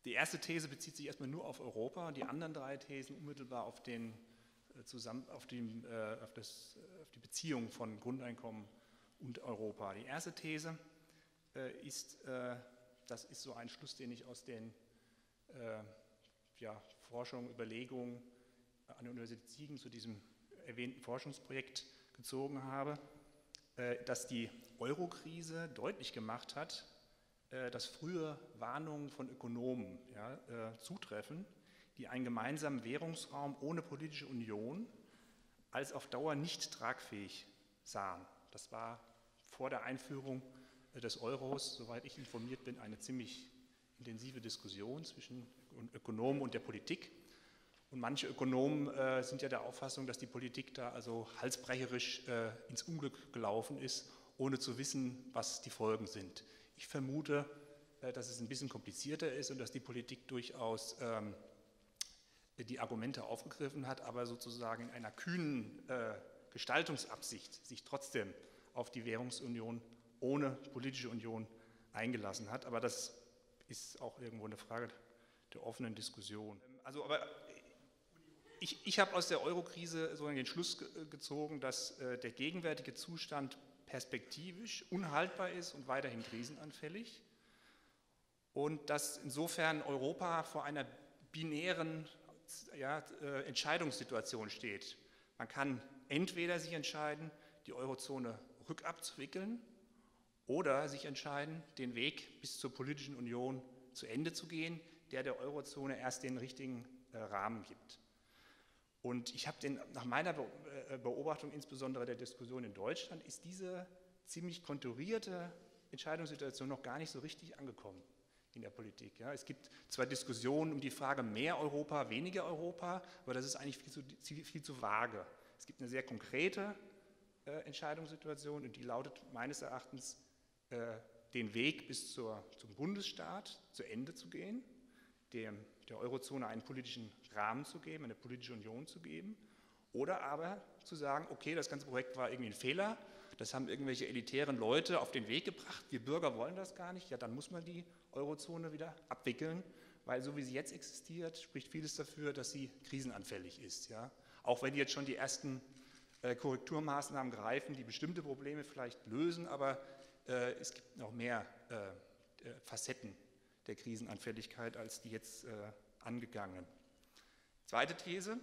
Die erste These bezieht sich erstmal nur auf Europa, die anderen drei Thesen unmittelbar auf die Beziehung von Grundeinkommen und Europa. Die erste These ist, das ist so ein Schluss, den ich aus den Forschungen, Überlegungen an der Universität Siegen zu diesem erwähnten Forschungsprojekt gezogen habe, dass die Euro-Krise deutlich gemacht hat, dass frühe Warnungen von Ökonomen zutreffen, die einen gemeinsamen Währungsraum ohne politische Union als auf Dauer nicht tragfähig sahen. Das war vor der Einführung des Euros, soweit ich informiert bin, eine ziemlich intensive Diskussion zwischen Ökonomen und der Politik. Und manche Ökonomen sind ja der Auffassung, dass die Politik da also halsbrecherisch ins Unglück gelaufen ist, ohne zu wissen, was die Folgen sind. Ich vermute, dass es ein bisschen komplizierter ist und dass die Politik durchaus die Argumente aufgegriffen hat, aber sozusagen in einer kühnen Gestaltungsabsicht sich trotzdem auf die Währungsunion ohne politische Union eingelassen hat. Aber das ist auch irgendwo eine Frage der offenen Diskussion. Also, aber ich habe aus der Euro-Krise so den Schluss gezogen, dass der gegenwärtige Zustand perspektivisch unhaltbar ist und weiterhin krisenanfällig und dass insofern Europa vor einer binären Entscheidungssituation steht. Man kann entweder sich entscheiden, die Eurozone rückabzuwickeln oder sich entscheiden, den Weg bis zur politischen Union zu Ende zu gehen, der Eurozone erst den richtigen Rahmen gibt. Und ich habe nach meiner Beobachtung, insbesondere der Diskussion in Deutschland, ist diese ziemlich konturierte Entscheidungssituation noch gar nicht so richtig angekommen in der Politik. Ja, es gibt zwar Diskussionen um die Frage mehr Europa, weniger Europa, aber das ist eigentlich viel zu vage. Es gibt eine sehr konkrete Entscheidungssituation und die lautet meines Erachtens, den Weg bis zum Bundesstaat zu Ende zu gehen, der Eurozone einen politischen Rahmen zu geben, eine politische Union zu geben, oder aber zu sagen, okay, das ganze Projekt war irgendwie ein Fehler, das haben irgendwelche elitären Leute auf den Weg gebracht, wir Bürger wollen das gar nicht, ja, dann muss man die Eurozone wieder abwickeln, weil so wie sie jetzt existiert, spricht vieles dafür, dass sie krisenanfällig ist. Ja? Auch wenn jetzt schon die ersten Korrekturmaßnahmen greifen, die bestimmte Probleme vielleicht lösen, aber es gibt noch mehr Facetten der Krisenanfälligkeit als die jetzt angegangenen. Zweite These,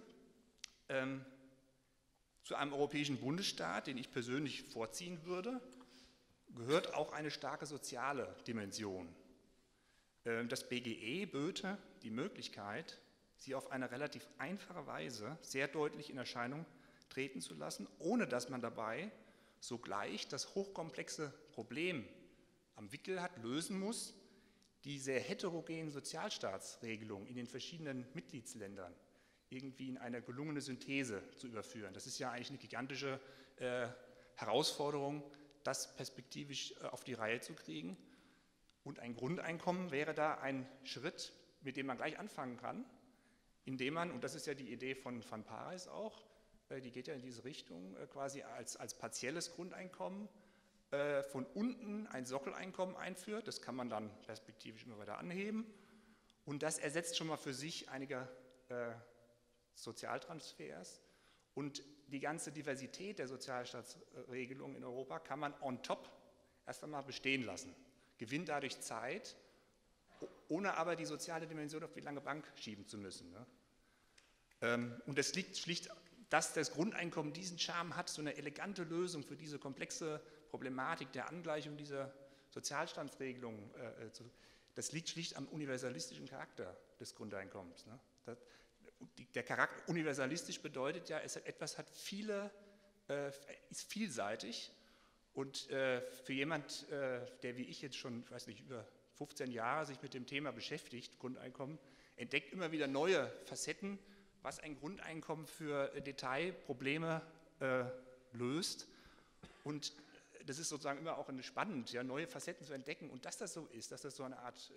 zu einem europäischen Bundesstaat, den ich persönlich vorziehen würde, gehört auch eine starke soziale Dimension. Das BGE böte die Möglichkeit, sie auf eine relativ einfache Weise sehr deutlich in Erscheinung treten zu lassen, ohne dass man dabei sogleich das hochkomplexe Problem am Wickel hat, lösen muss, die sehr heterogenen Sozialstaatsregelungen in den verschiedenen Mitgliedsländern irgendwie in eine gelungene Synthese zu überführen. Das ist ja eigentlich eine gigantische Herausforderung, das perspektivisch auf die Reihe zu kriegen. Und ein Grundeinkommen wäre da ein Schritt, mit dem man gleich anfangen kann, indem man, und das ist ja die Idee von Van Parijs auch, die geht ja in diese Richtung, quasi als partielles Grundeinkommen von unten ein Sockeleinkommen einführt. Das kann man dann perspektivisch immer weiter anheben. Und das ersetzt schon mal für sich einige Sozialtransfers. Und die ganze Diversität der Sozialstaatsregelungen in Europa kann man on top erst einmal bestehen lassen. Gewinnt dadurch Zeit, ohne aber die soziale Dimension auf die lange Bank schieben zu müssen. Ne? Und es liegt schlicht, dass das Grundeinkommen diesen Charme hat, so eine elegante Lösung für diese komplexe Problematik der Angleichung dieser Sozialstandsregelungen. Das liegt schlicht am universalistischen Charakter des Grundeinkommens. Ne? Der Charakter universalistisch bedeutet ja, etwas hat ist vielseitig. Und für jemand, der wie ich jetzt schon, ich weiß nicht, über 15 Jahre sich mit dem Thema beschäftigt, Grundeinkommen, entdeckt immer wieder neue Facetten, was ein Grundeinkommen für Detailprobleme löst. Und das ist sozusagen immer auch spannend, ja, neue Facetten zu entdecken. Und dass das so ist, dass das so eine Art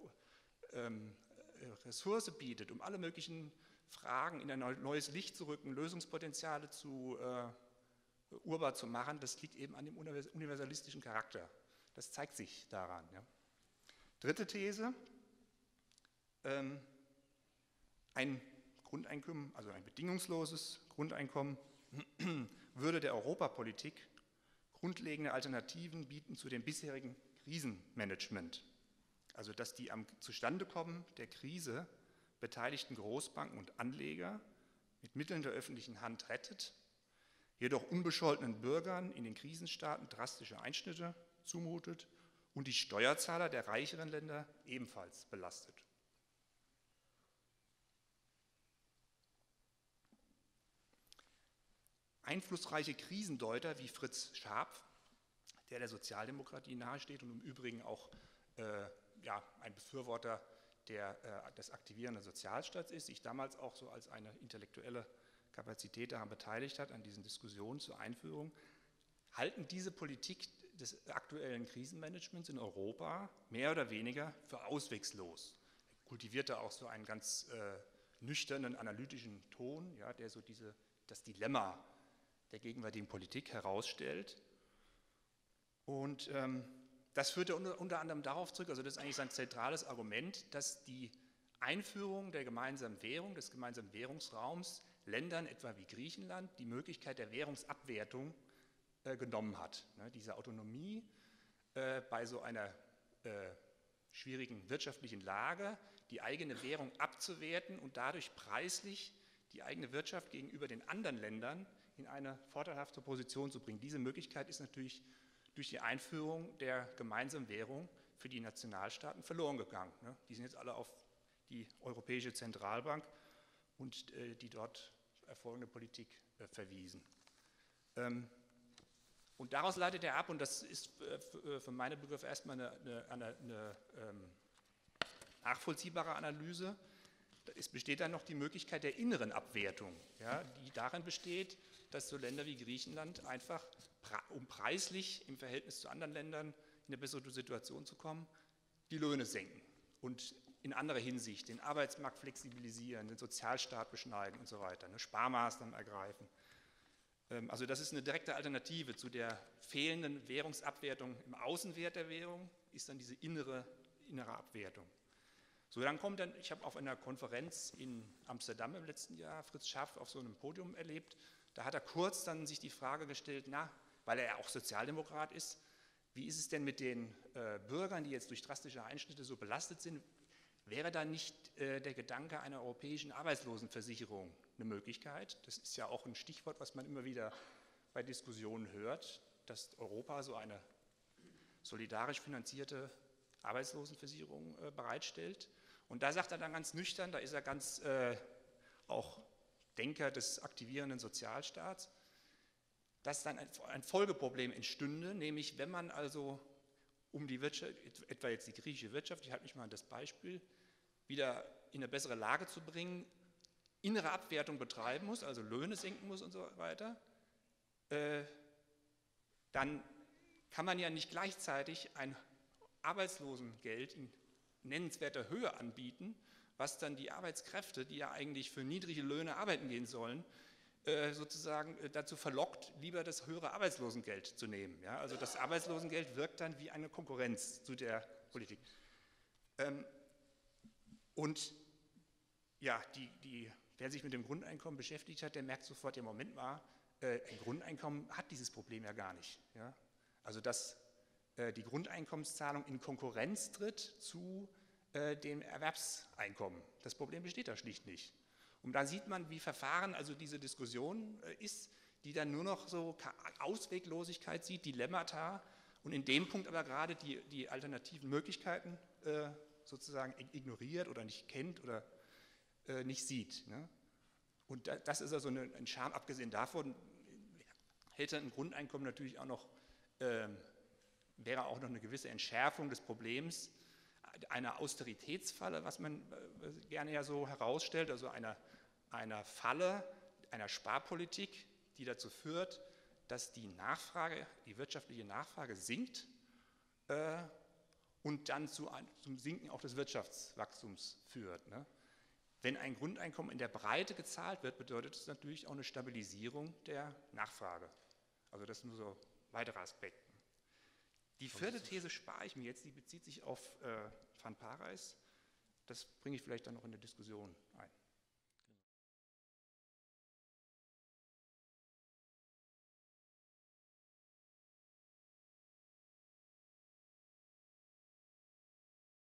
Ressource bietet, um alle möglichen Fragen in ein neues Licht zu rücken, Lösungspotenziale urbar zu machen, das liegt eben an dem universalistischen Charakter. Das zeigt sich daran. Ja. Dritte These, Ein Grundeinkommen, also ein bedingungsloses Grundeinkommen, würde der Europapolitik grundlegende Alternativen bieten zu dem bisherigen Krisenmanagement. Also dass die am Zustandekommen der Krise beteiligten Großbanken und Anleger mit Mitteln der öffentlichen Hand rettet, jedoch unbescholtenen Bürgern in den Krisenstaaten drastische Einschnitte zumutet und die Steuerzahler der reicheren Länder ebenfalls belastet. Einflussreiche Krisendeuter wie Fritz Scharpf, der Sozialdemokratie nahesteht und im Übrigen auch ein Befürworter des aktivierenden Sozialstaats ist, sich damals auch so als eine intellektuelle Kapazität daran beteiligt hat, an diesen Diskussionen zur Einführung, halten diese Politik des aktuellen Krisenmanagements in Europa mehr oder weniger für auswegslos. Er kultivierte auch so einen ganz nüchternen, analytischen Ton, ja, der so das Dilemma der gegenwärtigen Politik herausstellt. Und das führte unter anderem darauf zurück, also das ist eigentlich sein zentrales Argument, dass die Einführung der gemeinsamen Währung, des gemeinsamen Währungsraums, Ländern etwa wie Griechenland die Möglichkeit der Währungsabwertung genommen hat. Diese Autonomie bei so einer schwierigen wirtschaftlichen Lage, die eigene Währung abzuwerten und dadurch preislich die eigene Wirtschaft gegenüber den anderen Ländern in eine vorteilhafte Position zu bringen. Diese Möglichkeit ist natürlich durch die Einführung der gemeinsamen Währung für die Nationalstaaten verloren gegangen. Die sind jetzt alle auf die Europäische Zentralbank und die dort erfolgende Politik verwiesen. Und daraus leitet er ab, und das ist für meine Begriffe erstmal eine nachvollziehbare Analyse, es besteht dann noch die Möglichkeit der inneren Abwertung, ja, die darin besteht, dass so Länder wie Griechenland einfach, um preislich im Verhältnis zu anderen Ländern in eine bessere Situation zu kommen, die Löhne senken und in anderer Hinsicht den Arbeitsmarkt flexibilisieren, den Sozialstaat beschneiden und so weiter, Sparmaßnahmen ergreifen. Also das ist eine direkte Alternative zu der fehlenden Währungsabwertung im Außenwert der Währung, ist dann diese innere Abwertung. So, dann kommt dann, ich habe auf einer Konferenz in Amsterdam im letzten Jahr Fritz Scharpf auf so einem Podium erlebt, da hat er kurz dann sich die Frage gestellt, weil er ja auch Sozialdemokrat ist, wie ist es denn mit den Bürgern, die jetzt durch drastische Einschnitte so belastet sind, wäre da nicht der Gedanke einer europäischen Arbeitslosenversicherung eine Möglichkeit? Das ist ja auch ein Stichwort, was man immer wieder bei Diskussionen hört, dass Europa so eine solidarisch finanzierte Arbeitslosenversicherung bereitstellt. Und da sagt er dann ganz nüchtern, da ist er ganz auch Denker des aktivierenden Sozialstaats, dass dann ein Folgeproblem entstünde, nämlich wenn man also um die Wirtschaft, etwa jetzt die griechische Wirtschaft, ich halte mich mal an das Beispiel, wieder in eine bessere Lage zu bringen, innere Abwertung betreiben muss, also Löhne senken muss und so weiter, dann kann man ja nicht gleichzeitig ein Arbeitslosengeld in nennenswerter Höhe anbieten, was dann die Arbeitskräfte, die ja eigentlich für niedrige Löhne arbeiten gehen sollen, sozusagen dazu verlockt, lieber das höhere Arbeitslosengeld zu nehmen. Ja, also das Arbeitslosengeld wirkt dann wie eine Konkurrenz zu der Politik. Und ja, wer sich mit dem Grundeinkommen beschäftigt hat, der merkt sofort, ja Moment mal, ein Grundeinkommen hat dieses Problem ja gar nicht. Ja? Also dass die Grundeinkommenszahlung in Konkurrenz tritt zu dem Erwerbseinkommen. Das Problem besteht da schlicht nicht. Und da sieht man, wie verfahren also diese Diskussion ist, die dann nur noch so Ausweglosigkeit sieht, Dilemmata und in dem Punkt aber gerade die alternativen Möglichkeiten sozusagen ignoriert oder nicht kennt oder nicht sieht. Ne? Und das ist also ein Charme, abgesehen davon hätte ein Grundeinkommen natürlich auch noch, wäre auch noch eine gewisse Entschärfung des Problems, einer Austeritätsfalle, was man gerne ja so herausstellt, also einer Falle, einer Sparpolitik, die dazu führt, dass die wirtschaftliche Nachfrage sinkt und dann zum Sinken auch des Wirtschaftswachstums führt. Ne? Wenn ein Grundeinkommen in der Breite gezahlt wird, bedeutet es natürlich auch eine Stabilisierung der Nachfrage. Also das sind nur so weitere Aspekte. Die vierte These spare ich mir jetzt, die bezieht sich auf Van Parijs. das bringe ich vielleicht dann noch in der Diskussion ein.